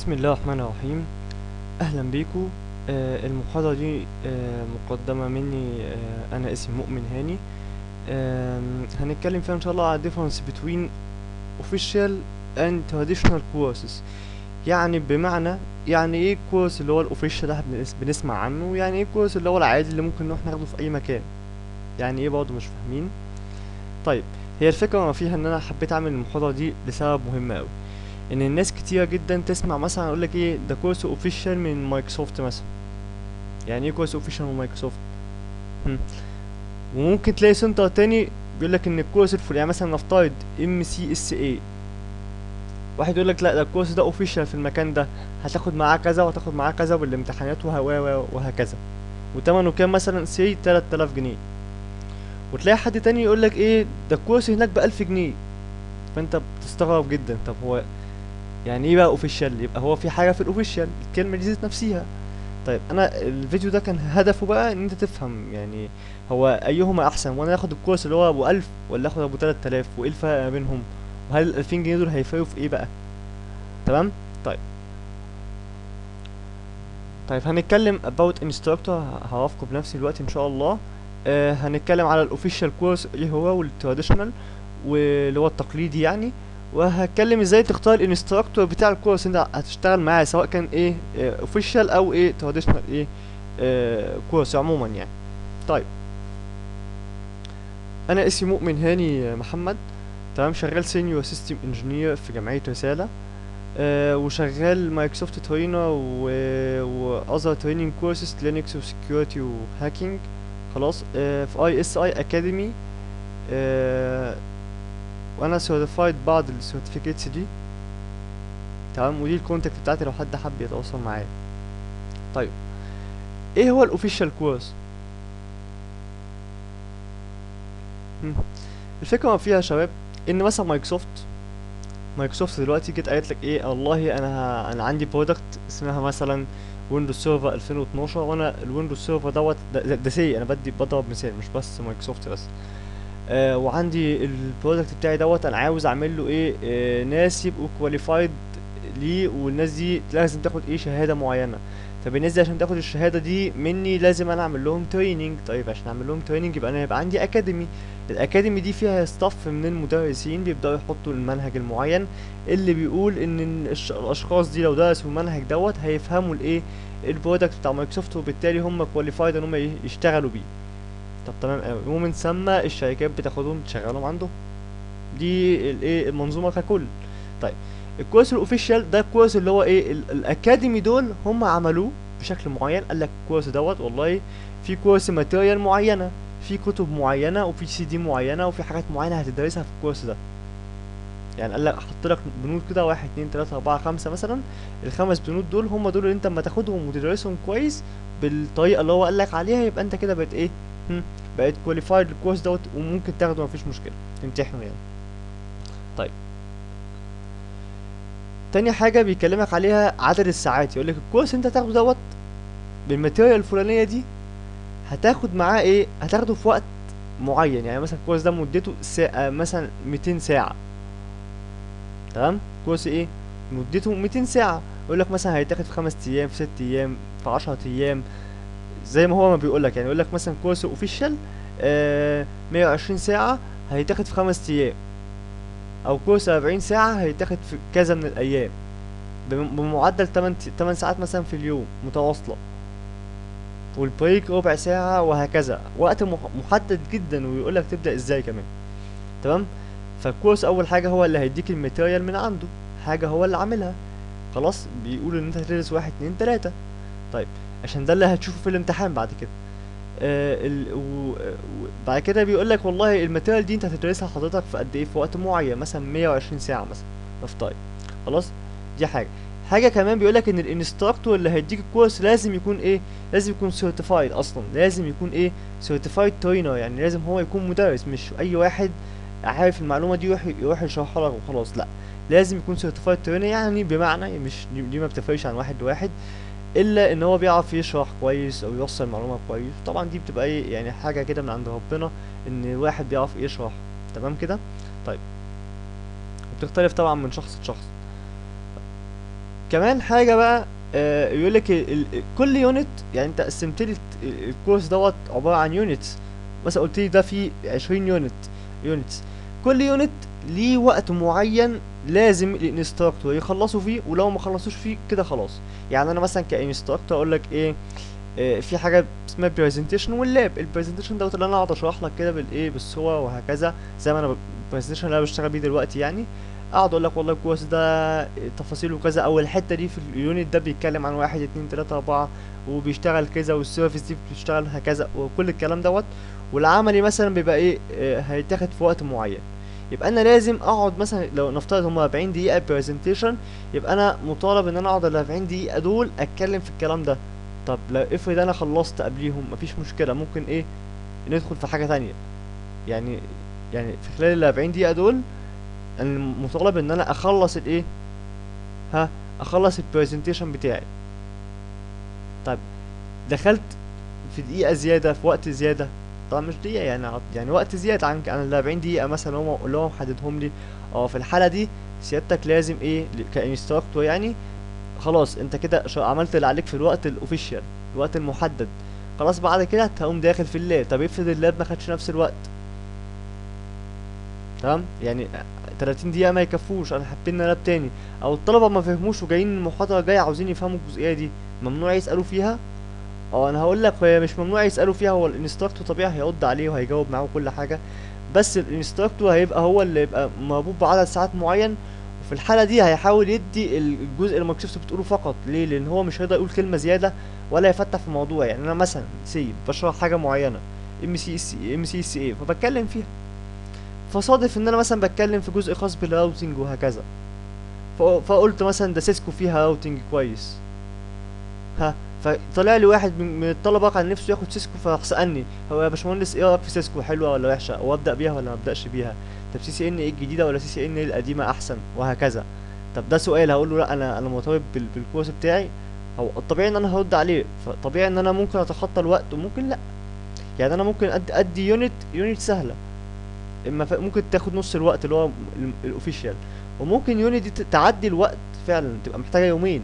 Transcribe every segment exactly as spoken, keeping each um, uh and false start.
بسم الله الرحمن الرحيم. اهلا بيكم. آه المحاضرة دي آه مقدمة مني. آه انا اسمي مؤمن هاني. آه هنتكلم فيها ان شاء الله على difference between official and traditional courses. يعني بمعنى يعني ايه كورس اللي هو الاوفيشال ده بنس- بنسمع عنه، يعني ايه كورس اللي هو العادي اللي ممكن نروح ناخده في اي مكان، يعني ايه برضه مش فاهمين. طيب، هي الفكرة ما فيها ان انا حبيت اعمل المحاضرة دي لسبب مهم اوي، ان الناس كتيرة جدا تسمع مثلا يقول لك ايه ده كورس اوفيشال من مايكروسوفت مثلا. يعني ايه كورس اوفيشال من مايكروسوفت؟ هم. وممكن تلاقي سنتر تاني بيقول لك ان الكورس الفلاني، يعني مثلا نفترض ام سي اس اي، واحد يقول لك لا ده الكورس ده اوفيشال في المكان ده، هتاخد معاه كذا وهتاخد معاه كذا والامتحانات وه- وه- وهكذا، وتمنه كام مثلا سي تلات آلاف جنيه. وتلاقي حد تاني يقول لك ايه ده الكورس هناك بألف جنيه. فانت بتستغرب جدا، طب هو يعني ايه بقى اوفيشال؟ يبقى هو في حاجه في الاوفيشال، الكلمه دي ذات نفسها. طيب انا الفيديو ده كان هدفه بقى ان انت تفهم يعني هو ايهما احسن، وانا اخد الكورس اللي هو ابو ألف ولا اخد ابو تلات آلاف، وايه الفرق ما بينهم، وهل ال ألفين جنيه دول هيفرقوا في ايه بقى؟ تمام. طيب طيب هنتكلم about instructor. هعرفكم بنفسي دلوقتي ان شاء الله. آه هنتكلم على الاوفيشال كورس ايه هو، والتراديشنال واللي هو التقليدي يعني. وهتكلم ازاي تختار الانستراكتور بتاع الكورس اللي انت هتشتغل معاه، سواء كان ايه اوفيشال او ايه تراديشنال ايه آه كورس عموما يعني. طيب، انا اسمي مؤمن هاني محمد. تمام، شغال سينيور سيستم انجينير في جمعية رسالة. آه وشغال مايكروسوفت ترينر و و other training courses لينكس وسكيورتي وهاكينج. خلاص. آه في اي اس اي اكاديمي. آه وانا سيرتيفايد بعض السيرتيفيكيتس دي. تمام، ودي الكونتاكت بتاعتي لو حد حب يتواصل معايا. طيب، ايه هو الاوفيشال كورس؟ الفكره ما فيها يا شباب ان مثلا مايكروسوفت مايكروسوفت دلوقتي جت قالت لك ايه، والله انا ه- انا عندي برودكت اسمها مثلا ويندوز سيرفر ألفين واتناشر، وانا الويندوز سيرفر دوت ده, ده, ده سي انا بدي بضرب مثال، مش بس مايكروسوفت بس. آه وعندي البرودكت بتاعي دوت انا عاوز اعمل له ايه، آه ناس يبقوا كواليفايد ليه، والناس دي لازم تاخد ايه شهاده معينه. طب الناس دي عشان تاخد الشهاده دي مني لازم انا اعمل لهم تريننج. طيب عشان اعمل لهم تريننج يبقى انا يبقى عندي اكاديمي. الاكاديمي دي فيها ستاف من المدرسين بيبداوا يحطوا المنهج المعين اللي بيقول ان الش- الاشخاص دي لو درسوا المنهج دوت هيفهموا الايه البرودكت بتاع مايكروسوفت، وبالتالي هم كواليفايد ان هم ي- يشتغلوا بيه. طب تمام قوي، ومن ثم الشركات بتاخدهم تشغلهم عندهم. دي الايه المنظومه ككل. طيب، الكورس الاوفيشال ده الكورس اللي هو ايه ال- الاكاديمي دول هم عملوه بشكل معين. قال لك الكورس دوت والله في كورس ماتيريال معينه، في كتب معينه وفي سي دي معينه وفي حاجات معينه هتدرسها في الكورس ده. يعني قال لك احط لك بنود كده واحد اتنين تلاته اربعه خمسه مثلا. الخمس بنود دول هم دول اللي انت اما تاخدهم وتدرسهم كويس بالطريقه اللي هو قال لك عليها، يبقى انت كده بقيت ايه، هم، بقيت كواليفايد للكورس دوت وممكن تاخده مفيش مشكله تمتحنه يعني. طيب، تاني حاجة بيكلمك عليها عدد الساعات. يقولك الكورس انت هتاخده دوت بالماتيريال الفلانية دي هتاخد معاه ايه، هتاخده في وقت معين. يعني مثلا الكورس ده مدته ساعة مثلا ميتين ساعة. تمام، كورس ايه مدته ميتين ساعة. يقولك مثلا هيتاخد في خمس ايام، في ست ايام، في عشرة ايام، زي ما هو ما بيقولك. يعني يقولك مثلا كورس اوفيشال آه مية وعشرين ساعة هيتاخد في خمس ايام، او كورس أربعين ساعة هيتاخد في كذا من الايام، بم- بمعدل تمن تمن ساعات مثلا في اليوم متواصلة، والبريك ربع ساعة، وهكذا وقت مح- محدد جدا، ويقولك تبدأ ازاي كمان. تمام. فالكورس اول حاجة هو اللي هيديك الماتيريال من عنده، حاجة هو اللي عاملها. خلاص، بيقول ان انت هتدرس واحد اتنين تلاتة. طيب، عشان ده اللي هتشوفه في الامتحان بعد كده. آه ال... و... و... بعد كده بيقول لك والله الماتيريال دي انت هتدرسها حضرتك في قد ايه، في وقت معين مثلا مية وعشرين ساعة مثلا نفترض. خلاص، دي حاجة. حاجة كمان بيقولك ان الانستراكتور اللي هيديك الكورس لازم يكون ايه، لازم يكون سيرتيفايد اصلا، لازم يكون ايه سيرتيفايد ترينر. يعني لازم هو يكون مدرس، مش اي واحد عارف المعلومة دي يروح يروح يشرحها لك وخلاص، لا، لازم يكون سيرتيفايد ترينر. يعني بمعنى مش دي دي ما بتفرقش عن واحد لواحد، الا ان هو بيعرف يشرح كويس او يوصل المعلومة كويس. طبعا دي بتبقى ايه يعني حاجة كده من عند ربنا، ان واحد بيعرف يشرح. تمام كده. طيب، وبتختلف طبعا من شخص لشخص. كمان حاجه بقى، آه يقول لك كل يونت، يعني انت قسمت لي الكورس دوت عباره عن يونتس، مثلا قلت لي ده فيه عشرين يونت يونتس، كل يونت ليه وقت معين لازم الانستراكتور يخلصوا فيه، ولو ما خلصوش فيه كده خلاص. يعني انا مثلا كانستراكتور اقول لك ايه، آه، في حاجه اسمها برزنتيشن واللاب. البرزنتيشن دوت اللي انا اقعد اشرح لك كده بالايه بالصور وهكذا، زي ما انا البرزنتيشن اللي انا بشتغل بيه دلوقتي يعني، اقعد اقول لك والله الكورس ده تفاصيله كذا، او الحته دي في اليونت ده بيتكلم عن واحد اتنين تلاته اربعه وبيشتغل كذا، والسيرفيس دي بتشتغل هكذا، وكل الكلام دوت. والعملي مثلا بيبقى ايه، آه، هيتاخد في وقت معين. يبقى انا لازم اقعد مثلا، لو نفترض هم اربعين دقيقه برزنتيشن، يبقى انا مطالب ان انا اقعد ال اربعين دقيقه دول اتكلم في الكلام ده. طب لو افرض انا خلصت قبليهم، مفيش مشكله، ممكن ايه ندخل في حاجه تانية. يعني يعني في خلال ال اربعين دقيقه دول انا مطالب ان انا اخلص الايه، ها، اخلص البرزنتيشن بتاعي. طيب دخلت في دقيقه زياده، في وقت زياده، طبعا مش دقيقه يعني، عط- يعني وقت زياده عن عن ال اربعين دقيقه مثلا، هم اللي هو محددهم لي. اه في الحاله دي سيادتك لازم ايه كانستراكتور يعني، خلاص انت كده شو- عملت اللي عليك في الوقت الاوفيشال، الوقت المحدد. خلاص بعد كده هتقوم داخل في اللاب. طب افرض اللاب ما خدش نفس الوقت، تمام يعني تلاتين دقيقة ما يكفوش، انا حابين لاب تاني، او الطلبة ما فهموش وجايين المحاضرة الجاية عاوزين يفهموا الجزئية دي، ممنوع يسألوا فيها. اه انا هقول لك هي مش ممنوع يسألوا فيها، هو الانستراكتور طبيعي هيرد عليه وهيجاوب معاه كل حاجة، بس الانستراكتور هيبقى هو اللي يبقى مربوط بعدد ساعات معين. وفي الحالة دي هيحاول يدي الجزء اللي مايكروسوفت بتقوله فقط. ليه؟ لان هو مش هيقدر يقول كلمة زيادة ولا يفتح في موضوع. يعني انا مثلا سي بشرح حاجة معينة، ام سي سي ام سي سي اي، فبتكلم فيها، فصادف ان انا مثلا بتكلم في جزء خاص بالراوتنج وهكذا، ف- فقلت مثلا ده سيسكو فيها راوتنج كويس، ها، فطلع لي واحد من من الطلبه كان نفسه ياخد سيسكو، فراح سالني هو يا باشمهندس ايه رايك في سيسكو، حلوه ولا وحشه، وابدا بيها ولا ما ابداش بيها، طب سي سي ان ايه الجديده ولا سي سي ان ايه القديمه احسن، وهكذا. طب ده سؤال هقول له لا انا انا مرتبط بال- بالكورس بتاعي، هو الطبيعي ان انا هرد عليه، فطبيعي ان انا ممكن اتخطى الوقت وممكن لا. يعني انا ممكن ادي ادي يونت يونت سهله، اما ف- ممكن تاخد نص الوقت اللي هو الاوفيشال، وممكن يونت دي ت- تعدي الوقت فعلا تبقى محتاجه يومين.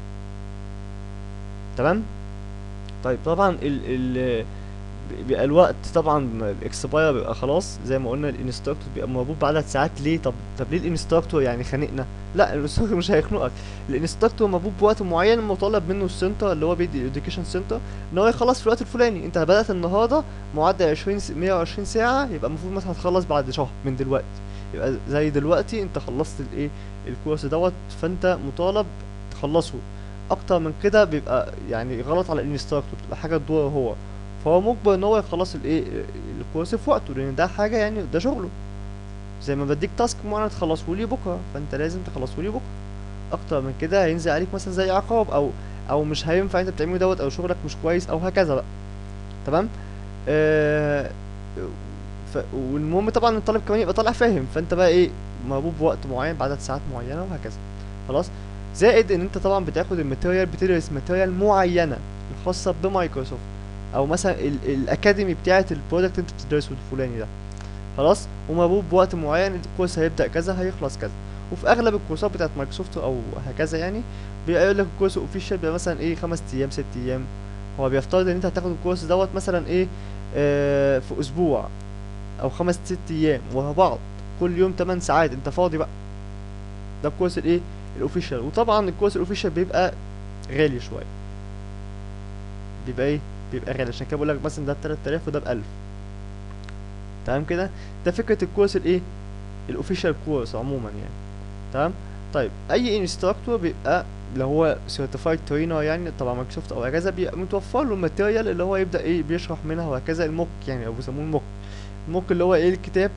تمام. طيب طبعا ال ال بيبقى الوقت طبعا الاكسباير بيبقى خلاص، زي ما قلنا الانستراكتور بيبقى مربوط بعدد ساعات. ليه؟ طب طب ليه الانستراكتور يعني خانقنا؟ لا الانستراكتور مش هيخنقك، الانستراكتور مربوط بوقت معين مطالب منه السنتر اللي هو بيدي الاديوكيشن سنتر ان هو يخلص في الوقت الفلاني. انت بدأت النهارده معدل عشرين س- مية وعشرين ساعة، يبقى المفروض مثلا هتخلص بعد شهر من دلوقتي، يبقى زي دلوقتي انت خلصت الايه الكورس دوت، فانت مطالب تخلصه. اكتر من كده بيبقى يعني غلط على الانستراكتور، بتبقى حاجه تدور هو، فهو مجبر ان هو يخلص الايه الكورس في وقته، لان ده حاجه يعني ده شغله. زي ما بديك تاسك معين تخلصه لي بكره، فانت لازم تخلصه لي بكره. اكتر من كده هينزل عليك مثلا زي عقاب، او او مش هينفع انت بتعمله دوت، او شغلك مش كويس او هكذا بقى. تمام. آه ف... والمهم طبعا الطالب كمان يبقى طالع فاهم، فانت بقى ايه مربوط بوقت معين بعدد ساعات معينه وهكذا. خلاص. زائد ان انت طبعا بتاخد الماتيريال، بتدرس ماتيريال معينه الخاصه بمايكروسوفت، او مثلا ال... الاكاديمي بتاعه البرودكت انت بتدرسه الفلاني ده. خلاص. ومربوط بوقت معين، الكورس هيبدا كذا هيخلص كذا. وفي اغلب الكورسات بتاعت مايكروسوفت او هكذا يعني، بيقول لك الكورس اوفيشال بيبقى مثلا ايه خمس ايام، ست ايام. هو بيفترض ان انت هتاخد الكورس دوت مثلا ايه، آه في اسبوع، او خمس ست ايام ورا بعض، كل يوم تمن ساعات انت فاضي بقى. ده الكورس الايه الاوفيشال. وطبعا الكورس الاوفيشال بيبقى غالي شويه، بيبقى ايه بيبقى غالي، عشان كده بقول لك مثلا ده ب تلات الاف وده ب الف. تمام كده. ده فكره الكورس الايه الاوفيشال كورس عموما يعني. تمام. طيب اي انستراكتور بيبقى اللي هو سيرتيفايد ترينر يعني طبعا مايكروسوفت او هكذا، بيبقى متوفر له الماتيريال اللي هو يبدا ايه بيشرح منها وهكذا، الموك يعني، او بيسموه الموك. الموك اللي هو ايه الكتاب،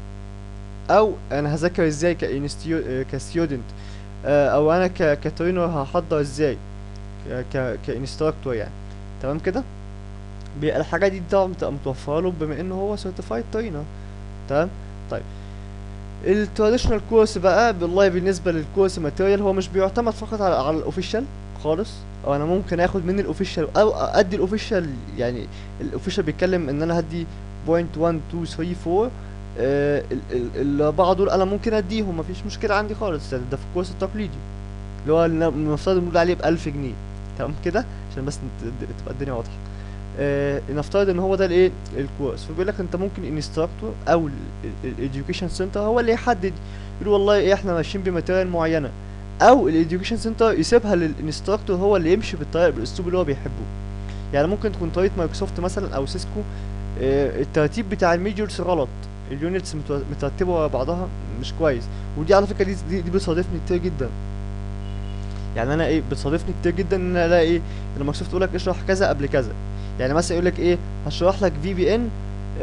او انا هذاكر ازاي كانستيو كستودنت، او انا ك كترينر هحضر ازاي ك ك كانستراكتور يعني. تمام كده. بيبقى الحاجه دي طبعا بتبقى متوفره له بما انه هو سيرتيفايد ترينر. تمام. طيب التراديشنال كورس بقى بالله بالنسبه للكورس ماتيريال، هو مش بيعتمد فقط على على الاوفيشال خالص، او انا ممكن اخد من الاوفيشال او ادي الاوفيشال يعني. الاوفيشال بيتكلم ان انا هدي بوينت واحد اتنين تلاتة اربعة، آه ال- ال- الاربعه دول انا ممكن اديهم، مفيش مشكله عندي خالص، ده ده في الكورس التقليدي. اللي هو الن- المفترض نقول عليه بألف جنيه. تمام كده عشان بس نت- تبقى الدنيا واضحة. آه نفترض ان هو ده الايه الكورس، فبيقول لك انت ممكن انستراكتور او الاديوكيشن سنتر هو اللي يحدد، يقول والله ايه احنا ماشيين بماتيريال معينه، او الاديوكيشن سنتر يسيبها للانستراكتور هو اللي يمشي بالطريقه بالاسلوب اللي هو بيحبه. يعني ممكن تكون طريقه مايكروسوفت مثلا او سيسكو، آه الترتيب بتاع الميجرز غلط، اليونتس متو- مترتبه ورا بعضها مش كويس. ودي على فكره دي دي, دي بتصادفني كتير جدا. يعني انا ايه بتصادفني كتير جدا ان انا الاقي ايه لما مايكروسوفت تقول لك اشرح كذا قبل كذا. يعني مثلا يقول لك ايه هشرح لك في بي ان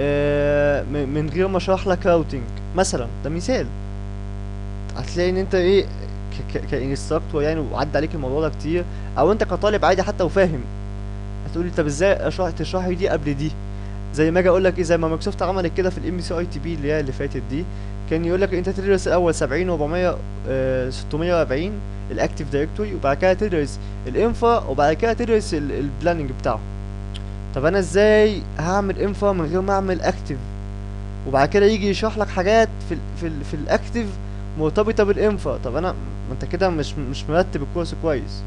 من غير ما اشرح لك راوتنج مثلا، ده مثال. هتلاقي ان انت ايه ك- ك- كانستراكتور يعني وعدى عليك الموضوع ده كتير، او انت كطالب عادي حتى وفاهم، هتقولي طب ازاي اشرح تشرحي دي قبل دي. زي ما اجي اقول لك ايه زي ما مايكروسوفت عملت كده في الام سي اي تي بي اللي هي اللي فاتت دي، كان يقول لك انت تدرس الاول سبعين و400 ستمية واربعين الاكتيف دايركتوري، وبعد كده تدرس الانفا، وبعد كده تدرس البلاننج بتاعه. طب انا ازاي هعمل انفا من غير ما اعمل اكتيف؟ وبعد كده يجي يشرح لك حاجات في ال في ال في الاكتيف مرتبطه بالانفا. طب انا ما انت كده مش مش مرتب الكورس كويس.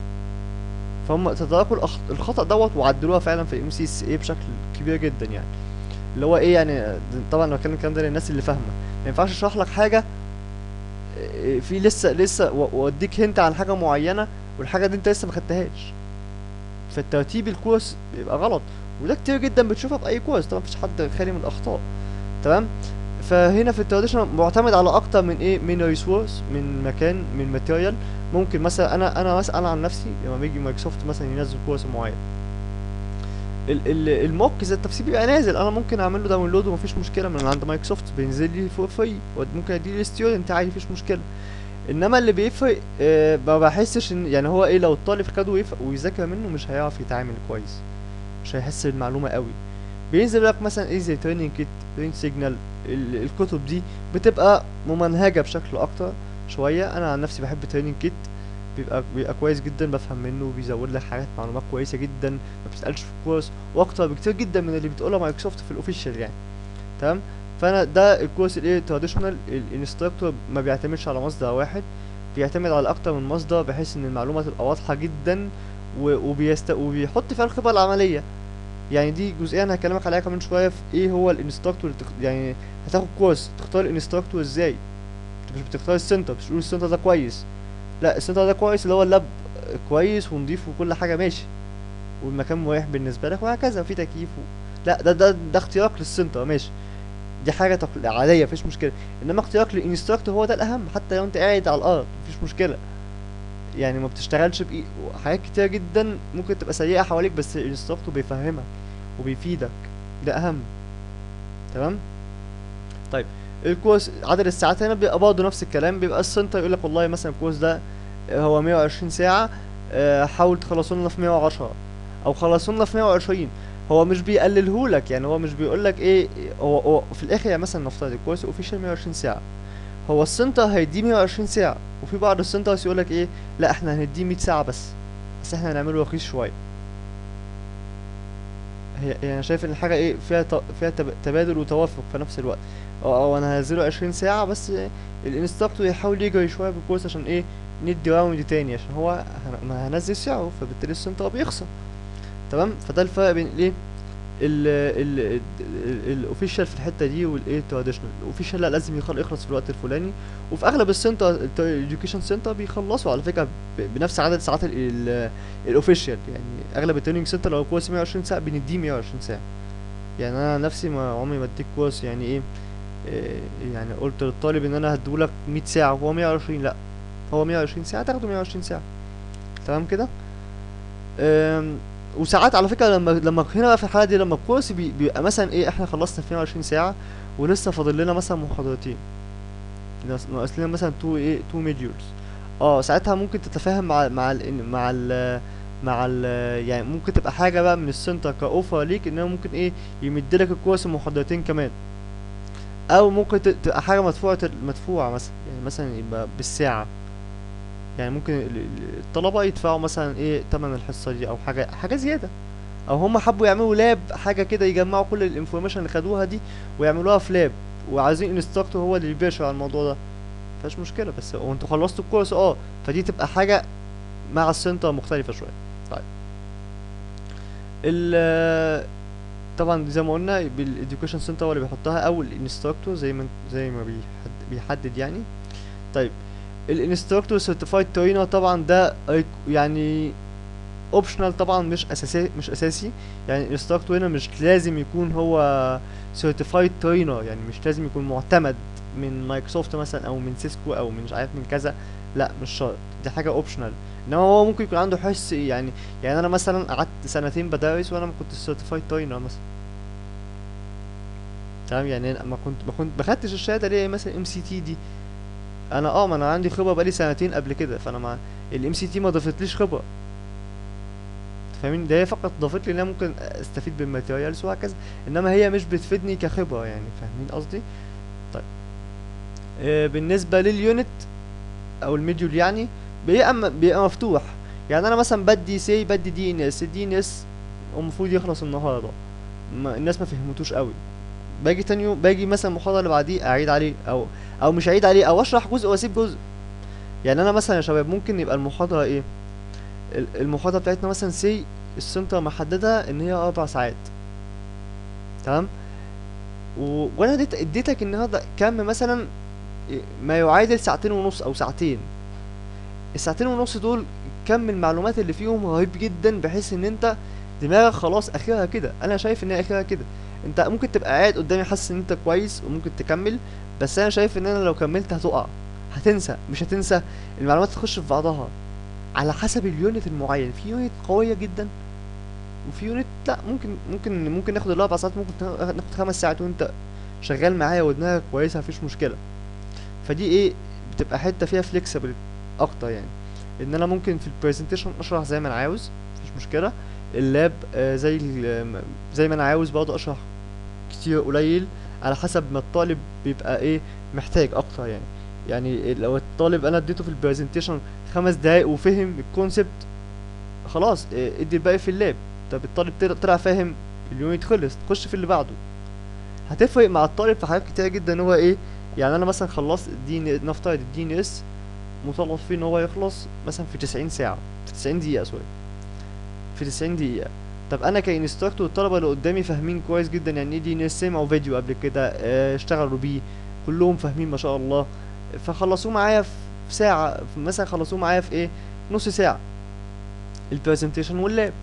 فهم تداركوا الأخ- الخطأ دوت وعدلوها فعلا في الام سي اس اي بشكل كبير جدا يعني. اللي هو ايه يعني، طبعا انا بتكلم الكلام ده للناس اللي فاهمه، ما ينفعش اشرح لك حاجه إيه، في لسه لسه و- واديك هنت عن حاجه معينه والحاجه دي انت لسه ما خدتهاش، فالترتيب الكورس بيبقى غلط. وده كتير جدا بتشوفها في اي كورس، طبعا مفيش حد خالي من الاخطاء. تمام. فهنا في التراديشنال معتمد على اكتر من ايه من ريسورس، من مكان، من ماتيريال. ممكن مثلا انا انا مثلا انا عن نفسي لما بيجي مايكروسوفت مثلا ينزل كورس معين، ال ال الموك ذات التفسير بيبقى نازل، انا ممكن اعمل له داونلود ومفيش مشكله من عند مايكروسوفت، بينزل لي فور فري، ممكن اديه للستودنت عادي مفيش مشكله. انما اللي بيفرق آه ما بحسش ان يعني هو ايه لو الطالب خده ويف- ويذاكر منه مش هيعرف يتعامل كويس، مش هيحس بالمعلومه قوي. بينزل لك مثلا ايه زي تريننج كيت، تريننج سيجنال، الكتب دي بتبقى ممنهجه بشكل اكتر شويه. انا عن نفسي بحب تريننج كيت، بيبقى بيبقى كويس جدا، بفهم منه وبيزود لك حاجات معلومات كويسه جدا ما بتسالش في الكورس، واكتر بكتير جدا من اللي بتقولها مايكروسوفت في الاوفيشال يعني. تمام. فانا ده الكورس الايه تراديشنال، الانستراكتور ما بيعتمدش على مصدر واحد، بيعتمد على اكتر من مصدر بحيث ان المعلومه تبقى واضحه جدا، و- وبيست وبيحط فيها الخبره العمليه. يعني دي جزئيه انا هكلمك عليها كمان شويه في ايه هو الانستراكتور اللي تخ... يعني هتاخد كورس تختار الانستراكتور ازاي. انت مش بتختار السنتر مش تقول السنتر ده كويس، لا السنتر ده كويس اللي هو اللاب كويس ونضيف وكل حاجه ماشي، والمكان مريح بالنسبه لك وهكذا في تكييف و... لا ده ده ده اختيارك للسنتر ماشي، دي حاجه تقل... عاديه مفيش مشكله. انما اختيارك للانستراكتور هو ده الاهم، حتى لو انت قاعد على الارض مفيش مشكله. يعني ما بتشتغلش بايه، حاجات كتير جدا ممكن تبقى سيئه حواليك بس الانستراكتور بيفهمك وبيفيدك، ده اهم. تمام. طيب الكورس عدد الساعات هنا بيبقى برضه نفس الكلام، بيبقى السنتر يقول لك والله مثلا الكورس ده هو مية وعشرين ساعة، آه، حاول تخلصوا لنا في مية وعشرة او خلصوا لنا في مية وعشرين. هو مش بيقللهولك، يعني هو مش بيقولك ايه، هو, هو في الاخر يعني مثلا نفترض الكورس اوفيشال مية وعشرين ساعة، هو السنتر هيديه مية وعشرين ساعة، وفي بعض السنترز يقولك ايه لا احنا هنديه مية ساعة بس، بس احنا هنعمله رخيص شوية. هي يعني أنا شايف ان الحاجة ايه فيها ت... فيها تب... تبادل وتوافق في نفس الوقت. او او انا هنزله عشرين ساعة بس الانستراكتور يحاول يجري شوية بالكورس عشان ايه ندي راوند تاني، عشان هو هن... ما هنزل سعره فبالتالي السنتر بيخسر. تمام. فده الفرق بين الايه ال ال الاوفيشال في الحته دي والايه التراديشنال. الاوفيشال لا لازم يخل- يخلص في الوقت الفلاني، وفي اغلب السنتر الاديوكيشن سنتر بيخلصوا على فكره ب- بنفس عدد ساعات الاوفيشال. يعني اغلب التريننج سنتر لو كورس مية وعشرين ساعه بنديه مية وعشرين ساعه. يعني انا نفسي ما عمري ما اديك كورس يعني ايه إيه، يعني قلت للطالب ان انا هديهولك مية ساعه وهو مية وعشرين، لا هو مية وعشرين ساعه تاخده مية وعشرين ساعه. تمام كده. أم، وساعات على فكرة لما لما هنا بقى في الحالة دي لما الكورس بي- بيبقى مثلا ايه احنا خلصنا في مية وعشرين ساعة ولسه فاضل لنا مثلا محاضرتين، ناقص ناقص لنا مثلا تو ايه تو ميديولز. اه ساعتها ممكن تتفاهم مع مع ال مع ال مع ال يعني ممكن تبقى حاجة بقى من السنتر كأوفر ليك ان هو ممكن ايه يمدلك الكورس محاضرتين كمان، او ممكن ت- تبقى حاجة مدفوعة مدفوعة مثلا، يعني مثلا يبقى بالساعة. يعني ممكن ال- ال- الطلبة يدفعوا مثلا ايه تمن الحصة دي او حاجة حاجة زيادة، او هم حبوا يعملوا لاب حاجه كده يجمعوا كل الانفورميشن اللي خدوها دي ويعملوها في لاب، وعايزين انستراكتور هو اللي يباشر على الموضوع ده، مفيهاش مشكله، بس هو انتوا خلصتوا الكورس اه، فدي تبقى حاجه مع السنتر مختلفه شويه. طيب ال طبعا زي ما قلنا بالإديوكيشن سنتر هو اللي بيحطها او الانستراكتور زي ما زي ما بيحد بيحدد يعني. طيب الانستراكتور سيرتيفايد ترينر طبعا ده أيك- يعني اوبشنال طبعا، مش اساسي مش اساسي. يعني الانستراكتور هنا مش لازم يكون هو سيرتيفايد ترينر، يعني مش لازم يكون معتمد من مايكروسوفت مثلا او من سيسكو او من مش عارف من كذا، لا مش شرط، دي حاجه اوبشنال. انما هو ممكن يكون عنده حس يعني. يعني انا مثلا قعدت سنتين بدرس وانا ما كنتش سيرتيفايد ترينر مثلا، تمام؟ يعني أنا ما كنت ما كنت ما خدتش الشهاده ليه مثلا ام سي تي دي. انا اه ما انا عندي خبره بقالي سنتين قبل كده، فانا ما الام سي تي ما ضافتليش خبره، فاهمين؟ ده هي فقط ضافت لي ان انا ممكن استفيد بالماتيريالز وهكذا، انما هي مش بتفيدني كخبره يعني، فاهمين قصدي؟ طيب آه بالنسبه لليونت او الميديول يعني بيبقى م- بيبقى مفتوح. يعني انا مثلا بدي سي بدي دي ان اس، الدي ان اس المفروض يخلص النهارده، ما الناس ما فهمتوش قوي، باجي تاني يوم باجي مثلا المحاضره اللي بعديه اعيد عليه، او او مش اعيد عليه، او اشرح جزء واسيب جزء. يعني انا مثلا يا شباب ممكن يبقى المحاضره ايه، ال- المحاضره بتاعتنا مثلا سي السنتر محددها ان هي اربع ساعات، تمام؟ و... وانا اديت اديتك النهارده كم مثلا إيه، ما يعادل ساعتين ونص او ساعتين. الساعتين ونص دول كم المعلومات اللي فيهم رهيب جدا، بحيث ان انت دماغك خلاص اخرها كده، انا شايف ان هي اخرها كده. انت ممكن تبقى قاعد قدامي حاسس ان انت كويس وممكن تكمل، بس انا شايف ان انا لو كملت هتقع، هتنسى مش هتنسى، المعلومات تخش في بعضها على حسب اليونت المعين. في يونت قوية جدا، وفي يونت لا، ممكن ممكن ممكن ناخد الاربع ساعات، ممكن تا- ناخد خمس ساعات وانت شغال معايا ودماغك كويسه مفيش مشكله. فدي ايه، بتبقى حته فيها فليكسبل اكتر يعني. ان انا ممكن في البرزنتيشن اشرح زي ما انا عاوز مفيش مشكله، اللاب آه زي ال- م- زي ما انا عاوز برضه اشرح كتير قليل، على حسب ما الطالب بيبقى ايه محتاج اكتر يعني. يعني لو الطالب انا اديته في البرزنتيشن خمس دقايق وفهم الكونسبت، خلاص آه، ادي الباقي في اللاب. طب الطالب طلع طلع فاهم، اليونت خلص، تخش في اللي بعده. هتفرق مع الطالب في حاجات كتير جدا، ان هو ايه، يعني انا مثلا خلصت الدي ان، نفترض الدي ان اس مطالب فيه ان هو يخلص مثلا في تسعين ساعة، في تسعين دقيقة سوري، في تسعين دقيقة. طب انا كانستراكتور الطلبة اللي قدامي فاهمين كويس جدا يعني ايه دي ان اس، سمعوا فيديو قبل كده آه، اشتغلوا بيه، كلهم فاهمين ما شاء الله، فخلصوه معايا في في ساعة، في- مثلا خلصوه معايا في ايه، نص ساعة البرزنتيشن واللاب.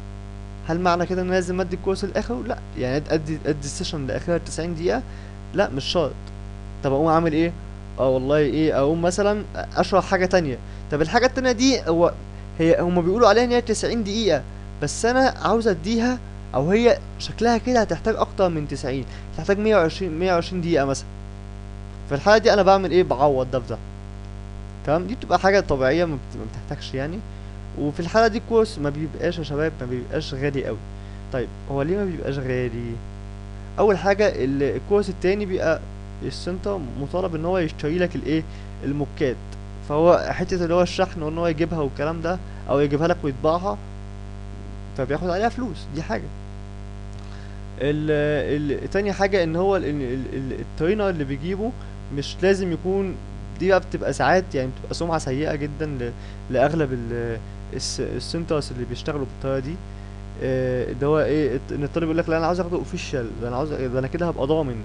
هل معنى كده ان أنا لازم ادي الكورس الاخر؟ لا، يعني أد- ادي ادي السيشن لاخرها تسعين دقيقة؟ لا مش شرط. طب اقوم اعمل ايه؟ اه والله ايه، اقوم مثلا اشرح حاجة تانية. طب الحاجة التانية دي هو هي هما بيقولوا عليها ان هي تسعين دقيقة، بس انا عاوز اديها، او هي شكلها كده هتحتاج اكتر من تسعين، هتحتاج مية وعشرين مية وعشرين دقيقة مثلا. في الحالة دي انا بعمل ايه؟ بعوض ده في ده، تمام؟ دي بتبقى حاجة طبيعية، ما بت- ما بتحتاجش يعني. وفي الحالة دي الكورس ما بيبقاش يا شباب، ما بيبقاش غالي قوي. طيب هو ليه ما بيبقاش غالي؟ اول حاجه ال- الكورس التاني بيبقى السنتر مطالب ان هو يشتري لك الايه، الموكات. فهو حته اللي هو الشحن وان هو يجيبها والكلام ده، او يجيبها لك ويطبعها، فبياخد عليها فلوس، دي حاجه. ال ال تاني حاجه ان هو ال ال ال الترينر اللي بيجيبه مش لازم يكون، دي بقى بتبقى ساعات يعني بتبقى سمعه سيئه جدا ل- لاغلب ال- الس- السنترز اللي بيشتغلوا بالطريقه دي. آه، اللي هو ايه، ان الطالب يقول لك لا انا عاوز اخده اوفيشال، ده انا عاوز، ده انا كده هبقى ضامن.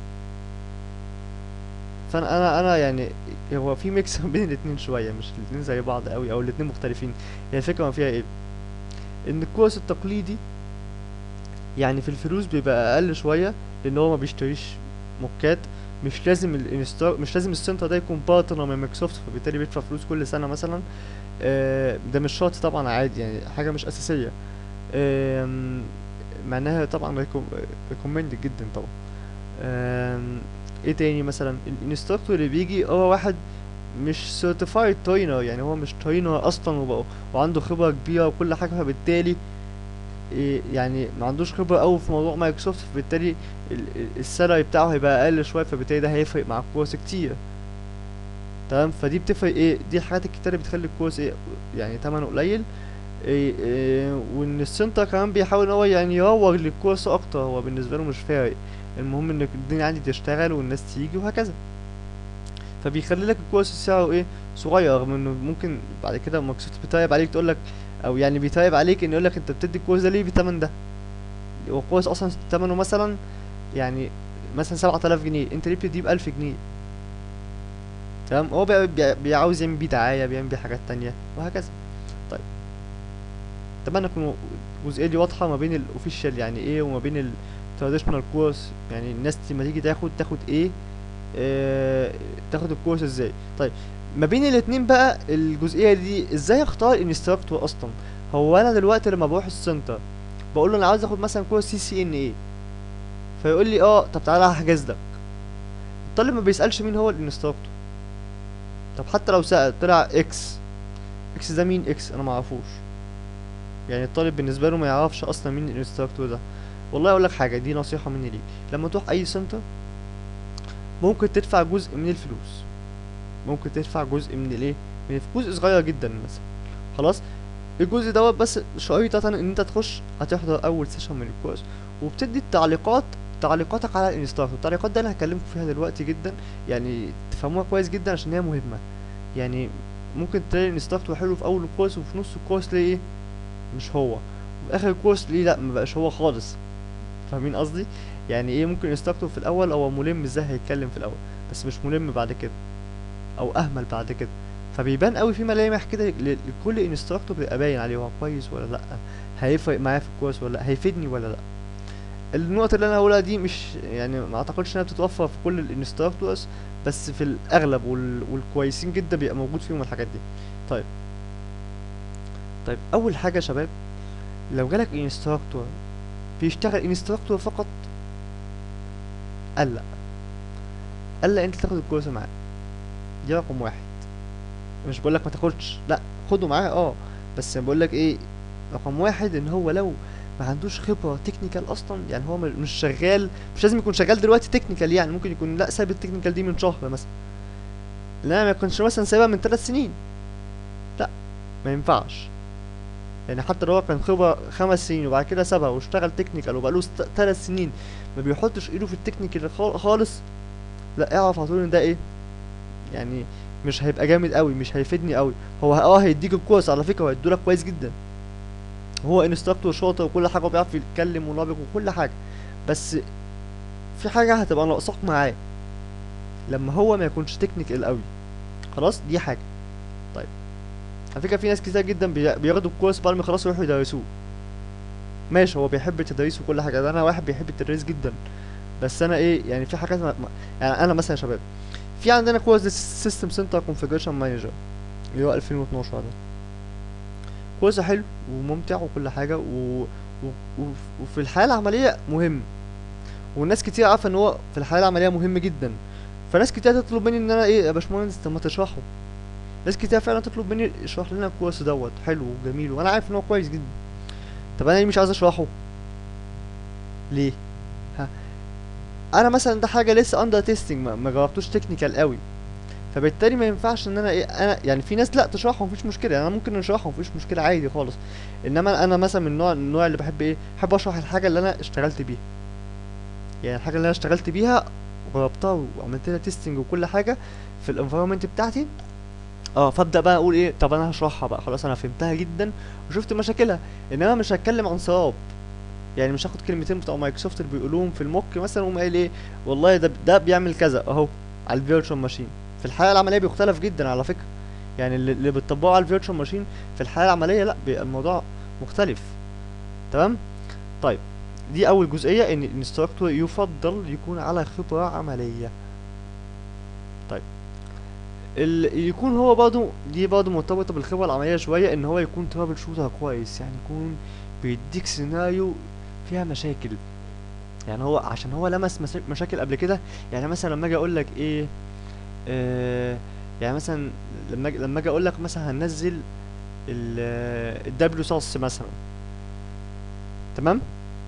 فانا انا انا يعني هو في ميكس بين الاتنين شويه، مش الاتنين زي بعض قوي او الاتنين مختلفين. هي الفكره ما فيها ايه، ان الكورس التقليدي يعني في الفلوس بيبقى اقل شويه، لان هو ما بيشتريش موكات. مش لازم الانستار مش لازم السنتر ده يكون بارتنر من مايكروسوفت، فبالتالي بيدفع فلوس كل سنه مثلا. آه، ده مش شرط طبعا، عادي يعني، حاجه مش اساسيه. آم، معناها طبعا ريكومندد جدا طبعا. آم، ايه تاني مثلا، الانستراكتور اللي بيجي هو واحد مش سيرتيفايد ترينر، يعني هو مش ترينر اصلا وبقى وعنده خبره كبيره وكل حاجه، فبالتالي إيه يعني ما عندوش خبره قوي في موضوع مايكروسوفت، فبالتالي ال- ال- السالري بتاعه هيبقى اقل شويه، فبالتالي ده هيفرق مع الكورس كتير، تمام؟ فدي بتفرق ايه، دي الحاجات الكتير اللي بتخلي الكورس ايه، يعني تمنه قليل. إيه إيه وان السنتر كمان بيحاول ان هو يعني يروج للكورس اكتر، هو بالنسبه له مش فارق، المهم ان الدنيا عندي تشتغل والناس تيجي وهكذا. فبيخلي لك الكورس سعره ايه صغير، رغم انه ممكن بعد كده مايكروسوفت بتراقب عليك تقول لك، او يعني بيتراقب عليك ان يقول لك انت بتدي الكورس ده ليه بالثمن ده، هو الكورس اصلا ثمنه مثلا يعني مثلا سبعة آلاف جنيه، انت ليه بتديه بألف جنيه؟ تمام. هو بي- بي- بيعاوز يعمل بيه دعاية، بيعمل بيه حاجات تانية وهكذا. طيب، اتمنى تكون الجزئية دي واضحة ما بين الاوفيشال يعني ايه وما بين التراديشنال كورس، يعني الناس لما تيجي تاخد تاخد ايه، اه تاخد الكورس ازاي. طيب، ما بين الاتنين بقى الجزئية دي ازاي اختار انستراكتور اصلا. هو انا دلوقتي لما بروح السنتر بقول له انا عاوز اخد مثلا كورس سي سي ان ايه، فيقول لي اه طب تعالى هحجز لك. الطالب ما بيسألش مين هو الانستراكتور. طب حتى لو سأل طلع اكس، اكس ده مين؟ اكس انا معرفوش. يعني الطالب بالنسبه له ما يعرفش اصلا مين الانستراكتور ده. والله اقول لك حاجه، دي نصيحه مني ليك، لما تروح اي سنتر ممكن تدفع جزء من الفلوس، ممكن تدفع جزء من الايه، من جزء صغير جدا مثلا، خلاص. الجزء دوت بس شريطة ان انت تخش هتحضر اول سيشن من الكورس، وبتدي التعليقات، تعليقاتك على الانستراكتور. التعليقات دي انا هكلمكم فيها دلوقتي جدا، يعني تفهموها كويس جدا عشان هي مهمه. يعني ممكن تلاقي الانستراكتور حلو في اول الكورس وفي نص الكورس ليه ايه مش هو، وفي اخر الكورس ليه لا مبقاش هو خالص. فاهمين قصدي؟ يعني ايه، ممكن انستراكتور في الاول هو ملم ازاي هيتكلم في الاول، بس مش ملم بعد كده، او اهمل بعد كده. فبيبان قوي في ملامح كده ل- لكل انستراكتور، بيبقى باين عليه هو كويس ولا لا، هيفرق معايا في الكورس ولا لا، هيفيدني ولا لا. النقطة اللي انا هقولها دي مش يعني ما اعتقدش انها بتتوفر في كل الانستراكتورز، بس في الاغلب وال... والكويسين جدا بيبقى موجود فيهم الحاجات دي. طيب، طيب اول حاجة يا شباب، لو جالك انستراكتور بيشتغل انستراكتور فقط، قلق، قلق انت تاخد الكورس معاه. دي رقم واحد. مش بقولك ما تاخدش، لا خده معاه اه، بس بقول لك ايه، رقم واحد ان هو لو ما عندوش خبره تكنيكال اصلا، يعني هو م- مش شغال، مش لازم يكون شغال دلوقتي تكنيكال، يعني ممكن يكون لا سايب التكنيكال دي من شهر مثلا، لا ما يكونش مثلا سايبها من ثلاث سنين، لا ما ينفعش. يعني حتى لو هو كان خبره خمس سنين وبعد كده سابها واشتغل تكنيكال وبقاله ثلاث سنين ما بيحطش ايده في التكنيكال خال- خالص، لا اعرف على طول ان ده ايه، يعني مش هيبقى جامد قوي، مش هيفيدني قوي. هو اه هيديك الكورس على فكره وهيدولك كويس جدا، هو انستراكتور شاطر وكل حاجه وبيعرف يتكلم ونابغ وكل حاجه، بس في حاجه هتبقى ناقصاك معاه لما هو ما يكونش تكنيكال قوي. خلاص دي حاجه. طيب، على فكره في ناس كتير جدا بي- بياخدوا الكورس بعد ما خلاص يروحوا يدرسوه. ماشي، هو بيحب التدريس وكل حاجه، ده انا واحد بيحب التدريس جدا، بس انا ايه يعني في حاجات ما ما- يعني انا مثلا يا شباب في عندنا كورس سيستم سنتر كونفيجريشن مانجر اللي هو ألفين واتناشر ده، كورس حلو وممتع وكل حاجه و... و... وف- وفي الحياه العمليه مهم، والناس كتير عارفه ان هو في الحياه العمليه مهم جدا. فناس كتير تطلب مني ان انا ايه يا باشمهندس طب ما تشرحه. ناس كتير فعلا تطلب مني اشرح لنا الكورس دوت حلو وجميل وانا عارف ان هو كويس جدا، طب انا ليه مش عايز اشرحه؟ ليه؟ ها، انا مثلا ده حاجه لسه اندر تيستنج، ما ما جربتوش تكنيكال قوي، فبالتالي ما ينفعش ان انا ايه، انا يعني في ناس لا تشرحه مفيش مشكله، يعني انا ممكن نشرحه مفيش مشكله عادي خالص، انما انا مثلا من النوع النوع اللي بحب ايه، بحب اشرح الحاجه اللي انا اشتغلت بيها، يعني الحاجه اللي انا اشتغلت بيها وجربتها وعملت لها تيستنج وكل حاجه في الانفايرمنت بتاعتي، اه فابدا بقى اقول ايه طب انا هشرحها بقى خلاص انا فهمتها جدا وشفت مشاكلها، انما مش هتكلم عن صواب. يعني مش هاخد كلمتين بتوع مايكروسوفت اللي بيقولوهم في الموك مثلا واقوم قايل ايه والله ده ده بيعمل كذا اهو على الفيرتشوال ماشين. في الحياه العمليه بيختلف جدا على فكره، يعني اللي, اللي بتطبقه على الفيرتشوال ماشين في الحياه العمليه لا بيبقى الموضوع مختلف. تمام. طيب، دي اول جزئيه ان الانستراكتور يفضل يكون على خبره عمليه. طيب، ال... يكون هو برضه دي برضه مرتبطه بالخبره العمليه شويه، ان هو يكون ترابل شوتر كويس، يعني يكون بيديك سيناريو فيها مشاكل، يعني هو عشان هو لمس مسا- مشاكل قبل كده. يعني مثلا لما اجي اقول لك ايه، آه يعني مثلا لما أجي لما اجي اقول لك مثلا هننزل الدبليو سوس مثلا، تمام،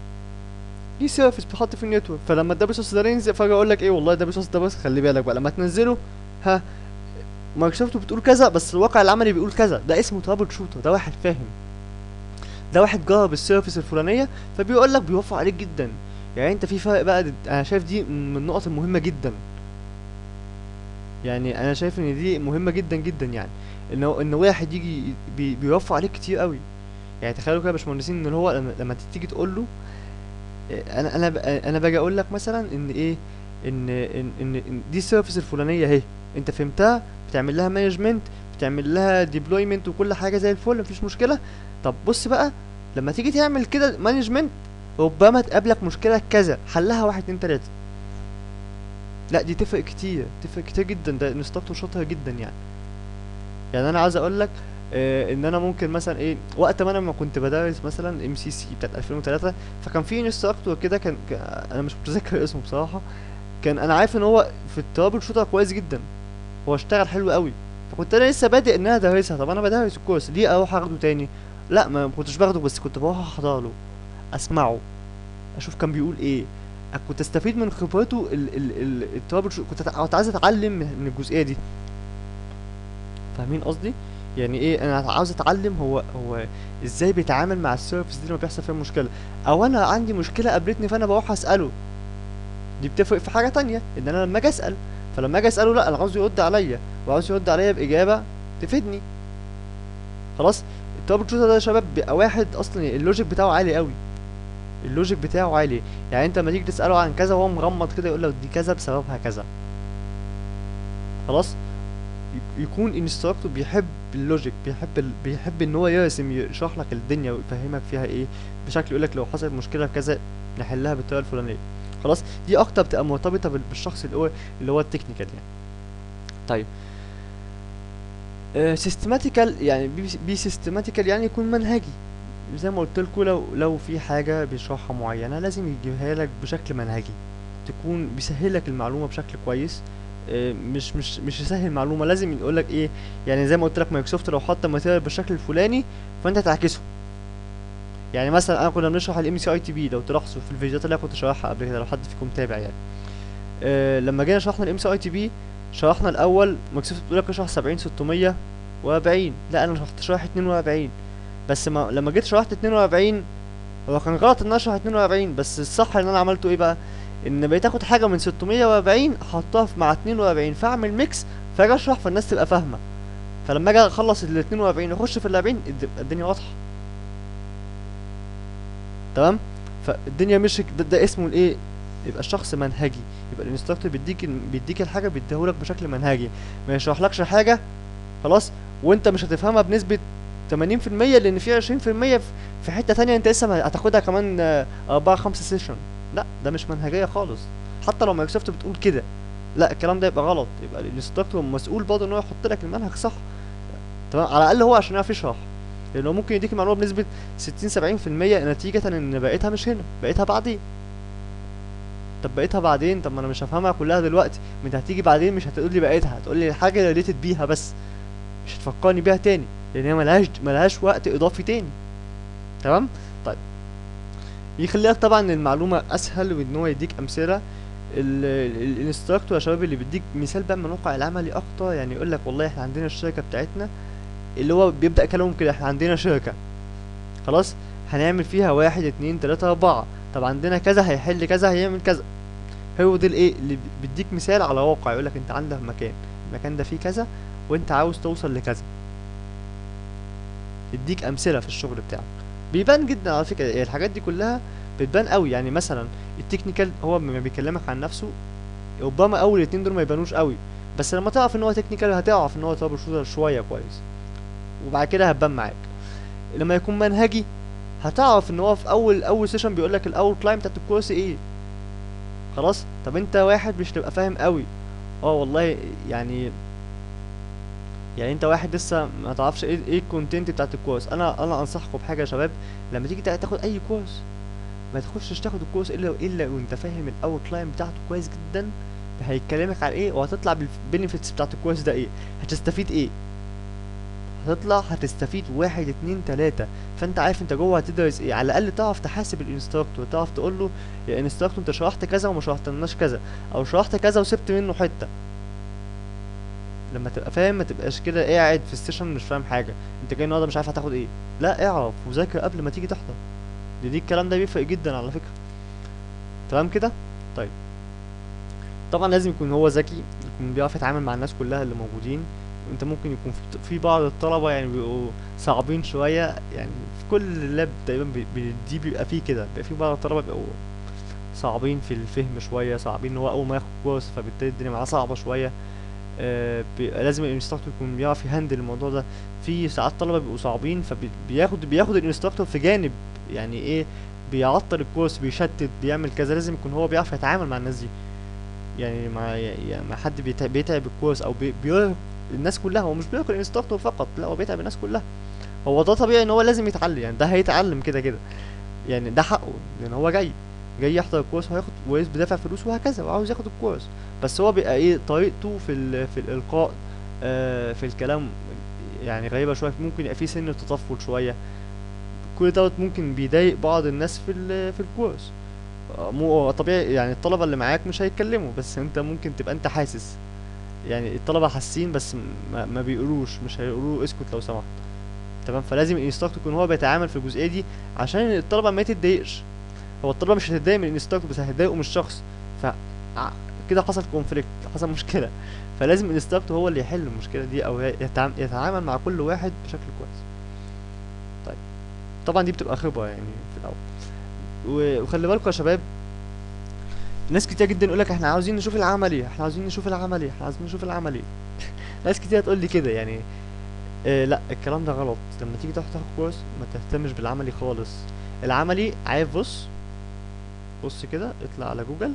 دي سيرفيس بتحط في النتورك، فلما الدبليو سوس ده ينزل فاجي اقول لك ايه والله الدبليو سوس ده بس خلي بالك بقى لما تنزله، ها مايكروسوفت بتقول كذا بس الواقع العملي بيقول كذا، ده اسمه ترابل شوتر، ده واحد فاهم، ده واحد جرب السيرفيس الفلانيه فبيقول لك بيوفر عليك جدا. يعني انت في فرق بقى، انا شايف دي من النقط المهمه جدا. يعني انا شايف ان دي مهمه جدا جدا، يعني ان هو- ان واحد يجي بي بيوفر عليك كتير قوي. يعني تخيلوا كده يا باشمهندسين ان هو لما, لما تيجي تقول له إيه، انا انا ب- انا باجي اقول لك مثلا ان ايه، ان ان ان, إن دي السيرفيس الفلانيه اهي، انت فهمتها، بتعمل لها مانجمنت، بتعمل لها ديبلويمنت وكل حاجه زي الفل، مفيش مشكله. طب بص بقى، لما تيجي تعمل كده مانجمنت، ربما تقابلك مشكله كذا، حلها واحد اتنين تلاته. لا دي تفرق كتير، تفرق كتير جدا، ده انستراكتور شاطر جدا يعني. يعني انا عايز اقول لك آه ان انا ممكن مثلا ايه، وقت ما انا ما كنت بدرس مثلا ام سي سي بتاعت ألفين وتلاتة، فكان في انستراكتور كده كان, كان انا مش متذكر اسمه بصراحه، كان انا عارف ان هو في الترابل شوتر كويس جدا، هو اشتغل حلو قوي. فكنت انا لسه بادئ ان انا ادرسها، طب انا بدرس الكورس ليه اروح اخده تاني؟ لا ما كنتش باخده، بس كنت بروح احضر له، اسمعه، اشوف كان بيقول ايه، كنت استفيد من خبرته ال ال ال الترابل شوت، كنت كنت عايز اتعلم من من الجزئيه دي. فاهمين قصدي؟ يعني ايه، انا عاوز اتعلم هو هو ازاي بيتعامل مع السيرفيس دي لما بيحصل فيها مشكله، او انا عندي مشكله قابلتني فانا بروح اساله. دي بتفرق في حاجه تانية، ان انا لما اجي اسال، فلما اجي اساله لا انا عاوز يرد عليا، وعاوز يرد عليا باجابه تفيدني. خلاص. الترابل شوتر ده يا شباب بيبقى واحد اصلا اللوجيك بتاعه عالي قوي، اللوجيك بتاعه عالي. يعني انت لما تيجي تساله عن كذا وهو مغمض كده يقول لك دي كذا بسببها كذا. خلاص. يك- يكون انستراكتور بيحب اللوجيك، بيحب ال... بيحب ان هو يرسم، يشرح لك الدنيا ويفهمك فيها ايه بشكل، يقول لك لو حصلت مشكله في كذا نحلها بالطريقه الفلانيه. خلاص. دي اكتر بتبقى مرتبطه بال- بالشخص اللي هو اللي هو التكنيكال يعني. طيب سيستماتيكال يعني بي, بي سيستماتيكال يعني يكون منهجي. زي ما قلت لكم، لو لو في حاجه بيشرحها معينه لازم يجيبها لك بشكل منهجي، تكون بيسهل لك المعلومه بشكل كويس. آه، مش مش مش يسهل المعلومه، لازم يقول لك ايه. يعني زي ما قلت لك مايكروسوفت لو حط ماتيريال بالشكل الفلاني فانت تعكسه. يعني مثلا انا كنا بنشرح الام سي اي تي بي، لو تلاحظوا في الفيديوهات اللي انا كنت شارحها قبل كده، لو حد فيكم تابع يعني. أه لما جينا شرحنا الام سي اي تي بي، شرحنا الاول مايكروسوفت بتقول لك اشرح سبعين ستمية واربعين، لا انا شرحت شرح اتنين واربعين. بس ما لما جيت شرحت اتنين واربعين، هو كان غلط ان انا اشرح اتنين واربعين، بس الصح ان انا عملته ايه بقى، ان بقيت اخد حاجه من ستمية واربعين احطها في- مع اتنين واربعين، فاعمل ميكس، فاجي اشرح فالناس تبقى فاهمه، فلما اجي اخلص ال اتنين واربعين واخش في ال اربعين الد- الدنيا واضحه. تمام. فالدنيا مش ده, ده اسمه الايه، يبقى الشخص منهجي، يبقى الانستراكتور بيديك بيديك الحاجه بيديهولك بشكل منهجي، ما يشرحلكش حاجه خلاص وانت مش هتفهمها بنسبه تمانين في المية، لان في عشرين في المية في في حته تانية انت لسه ما هتاخدها كمان آه، اربعة خمسة سيشن. لا ده مش منهجيه خالص، حتى لو مايكروسوفت بتقول كده، لا الكلام ده يبقى غلط، يبقى الانستراكتور مسؤول برضه ان هو يحط لك المنهج صح. تمام، على الاقل هو عشان يعرف يشرح، لانه ممكن يديك المعلومه بنسبه ستين سبعين في المية نتيجه ان بقيتها مش هنا، بقيتها بعدين. طب بقيتها بعدين، طب ما انا مش هفهمها كلها دلوقتي، ما انت هتيجي بعدين مش هتقول لي بقيتها، هتقول لي الحاجه اللي ريليتد بيها بس، مش هتفكرني بيها تاني، لان هي ملهاش ملهاش وقت اضافي تاني. تمام. طيب يخلي لك طبعا المعلومه اسهل، وان هو يديك امثله. ال- ال- الانستراكتور يا شباب اللي بيديك مثال بقى من الواقع العملي اكتر، يعني يقول لك والله احنا عندنا الشركه بتاعتنا، اللي هو بيبدا كلامهم كده، احنا عندنا شركه خلاص، هنعمل فيها واحد اتنين تلاته اربعه، طب عندنا كذا هيحل كذا هيعمل كذا. هو ده الايه اللي بيديك مثال على واقع، يقول لك انت عندك مكان، المكان ده فيه كذا وانت عاوز توصل لكذا، يديك امثله في الشغل بتاعك. بيبان جدا على فكره، يعني الحاجات دي كلها بتبان قوي. يعني مثلا التكنيكال هو لما بيكلمك عن نفسه، ربما اول اتنين دول ما يبانوش قوي، بس لما تعرف ان هو تكنيكال هتعرف ان هو ترابل شوتر شويه كويس، وبعد كده هتبان معاك. لما يكون منهجي هتعرف ان هو في اول اول سيشن بيقول لك الاول كلايم بتاعت الكورس ايه. خلاص. طب انت واحد مش تبقى فاهم قوي، اه والله يعني، يعني انت واحد لسه ما تعرفش ايه ايه الكونتنت بتاعت الكورس، انا انا انصحكم بحاجه يا شباب، لما تيجي تا- تاخد اي كورس ما تخشش تاخد الكورس الا الا وانت فاهم الاول كلاين بتاعته كويس جدا، هيتكلمك عن ايه وهتطلع بالبينيفيتس بتاعت الكورس ده ايه، هتستفيد ايه، هتطلع هتستفيد واحد اتنين تلاتة. فانت عارف انت جوه هتدرس ايه، على الاقل تعرف تحاسب الانستراكتور، تعرف تقول له يا انستراكتور انت شرحت كذا وما شرحتلناش كذا، او شرحت كذا وسبت منه حته. لما تبقى فاهم ما تبقاش كده قاعد في السيشن مش فاهم حاجه، انت جاي النهارده مش عارف هتاخد ايه، لا اعرف وذاكر قبل ما تيجي تحضر. دي, دي الكلام ده بيفرق جدا على فكره. تمام كده. طيب طبعا لازم يكون هو ذكي، يكون بيعرف يتعامل مع الناس كلها اللي موجودين. انت ممكن يكون في في بعض الطلبة يعني بيبقوا صعبين شوية، يعني في كل لاب تقريبا بي- بي- دي بيبقى فيه كده، بيبقى في بعض الطلبة بيبقوا صعبين في الفهم شوية، صعبين ان هو اول ما ياخد كورس فبالتالي الدنيا معاه صعبة شوية. آه، بيبقى لازم الانستراكتور يكون بيعرف يهندل الموضوع ده. في ساعات طلبة بيبقوا صعبين فبياخد بياخد الانستراكتور في جانب، يعني ايه، بيعطل الكورس، بيشتت، بيعمل كذا، لازم يكون هو بيعرف يتعامل مع الناس دي. يعني مع يعني مع حد بيتعب, بيتعب الكورس او بي- بيرهق الناس كلها. هو مش بيرهق الانستراكتور فقط، لا هو بيتعب الناس كلها. هو ده طبيعي ان هو لازم يتعلم، يعني ده هيتعلم كده كده، يعني ده حقه، لان هو جاي جاي يحضر الكورس وهياخد وبيدفع فلوس وهكذا وعاوز ياخد الكورس. بس هو بيبقى ايه طريقته في ال... في الالقاء، آه في الكلام، يعني غريبه شويه، ممكن يبقى فيه سن التطفل شويه. كل دوت ممكن بيضايق بعض الناس في ال... في الكورس. آه، مو طبيعي، يعني الطلبه اللي معاك مش هيتكلموا، بس انت ممكن تبقى انت حاسس، يعني الطلبه حاسين بس ما, ما بيقولوش، مش هيقولوا اسكت لو سمحت. تمام، فلازم الانستراكتور يكون هو بيتعامل في الجزئيه دي عشان الطلبه ما تتضايقش. هو الطلبه مش هتتضايق من الانستراكتور بس هتضايقوا من الشخص. ف ع- كده حصل كونفليكت، حصل مشكله. فلازم الانستراكتور هو اللي يحل المشكله دي، او يتعام- يتعامل مع كل واحد بشكل كويس. طيب، طبعا دي بتبقى خبره يعني في الاول. و- وخلي بالكم يا شباب، ناس كتير جدا يقول لك احنا عاوزين نشوف العملي، احنا عاوزين نشوف العملي، احنا عاوزين نشوف العملي. ناس كتير تقول لي كده يعني. آه لا، الكلام ده غلط. لما تيجي تاخد تاخد كورس ما تهتمش بالعملي خالص. العملي عارف، بص بص كده، اطلع على جوجل.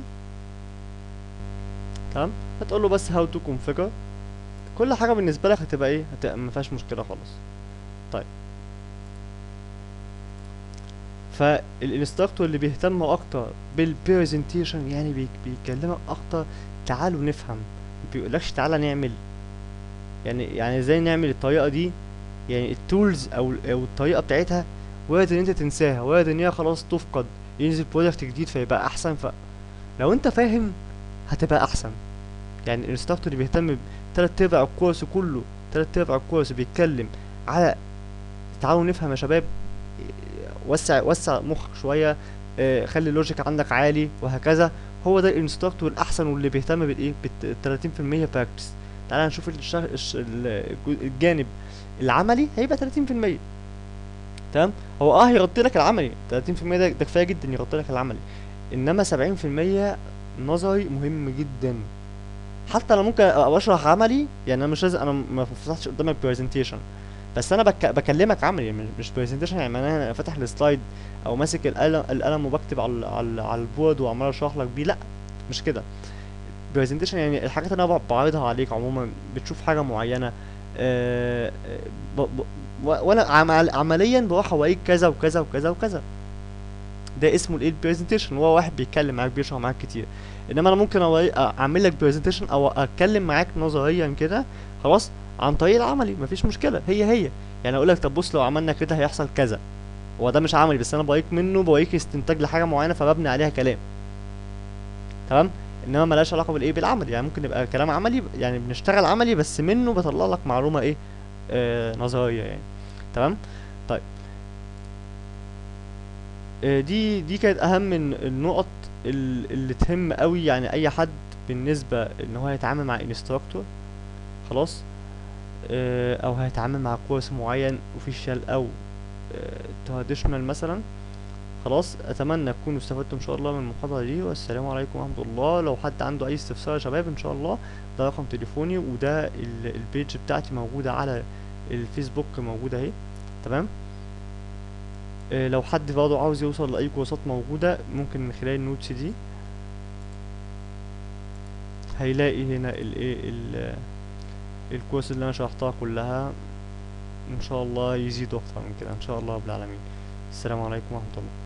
تمام، هتقول له بس هاو تو configure، كل حاجه بالنسبه لك هتبقى ايه، هتبقى ما فيهاش مشكله خالص. طيب، فالانستراكتور اللي بيهتم اكتر بالبرزنتيشن، يعني بي بيكلمك اكتر، تعالوا نفهم، ما بيقولكش تعالى نعمل. يعني يعني ازاي نعمل الطريقه دي، يعني التولز او او الطريقه بتاعتها وارد ان انت تنساها، وارد ان هي خلاص تفقد، ينزل برودكت جديد فيبقى احسن. فلو انت فاهم هتبقى احسن. يعني الانستراكتور اللي بيهتم بتلات ارباع الكورس كله، تلات ارباع الكورس بيتكلم على تعالوا نفهم يا شباب، وسع وسع مخك شويه، آه، خلي اللوجيك عندك عالي وهكذا. هو ده الانستراكتور الاحسن واللي بيهتم بالايه، بال تلاتين في المية براكتس. تعالى نشوف الشغ... الش... ال- الجانب العملي هيبقى تلاتين في المية. تمام، هو اه هيغطي لك العملي تلاتين في المية، ده, ده كفايه جدا يغطي لك العملي. انما سبعين في المية نظري مهم جدا. حتى انا ممكن ابقى بشرح عملي، يعني انا مش لازم، انا ما فتحتش قدامك برزنتيشن، بس انا بك... بكلمك عملي، مش مش برزنتيشن. يعني انا فاتح السلايد او ماسك القلم القلم وبكتب على على على البورد وعمال اشرح لك بيه، لا مش كده. برزنتيشن يعني الحاجات اللي انا بعرضها عليك عموما، بتشوف حاجه معينه، آه ب... ب... و- وانا عمل... عمليا بروح اوريك كذا وكذا وكذا وكذا. ده اسمه الايه، البرزنتيشن. هو واحد بيتكلم معاك بيشرح معاك كتير. انما انا ممكن أوري... اعمل لك برزنتيشن او اتكلم معاك نظريا كده، خلاص، عن طريق العملي، مفيش مشكله، هي هي. يعني اقول لك طب بص لو عملنا كده هيحصل كذا. هو ده مش عملي، بس انا بوريك منه، بوريك استنتاج لحاجه معينه فببني عليها كلام. تمام، انما ملهاش علاقه بالايه، بالعمل. يعني ممكن يبقى كلام عملي، يعني بنشتغل عملي بس منه بطلع لك معلومه ايه، آه نظريه يعني. تمام. طيب، آه، دي دي كانت اهم الن- النقط ال- اللي تهم قوي يعني اي حد بالنسبه ان هو يتعامل مع انستراكتور. خلاص، آه، او هيتعامل مع كورس معين اوفيشال او تراديشنال مثلا. خلاص، اتمنى تكونوا استفدتوا ان شاء الله من المحاضره دي، والسلام عليكم ورحمه الله. لو حد عنده اي استفسار يا شباب ان شاء الله، ده رقم تليفوني، وده ال- البيج بتاعتي موجوده على الفيسبوك، موجوده اهي. تمام. آه، لو حد برضه عاوز يوصل لاي كورسات موجوده، ممكن من خلال النوتس دي هيلاقي هنا الايه ال- الكورس اللي انا شرحتها كلها. ان شاء الله يزيد اكتر من كده ان شاء الله رب العالمين. السلام عليكم ورحمه الله.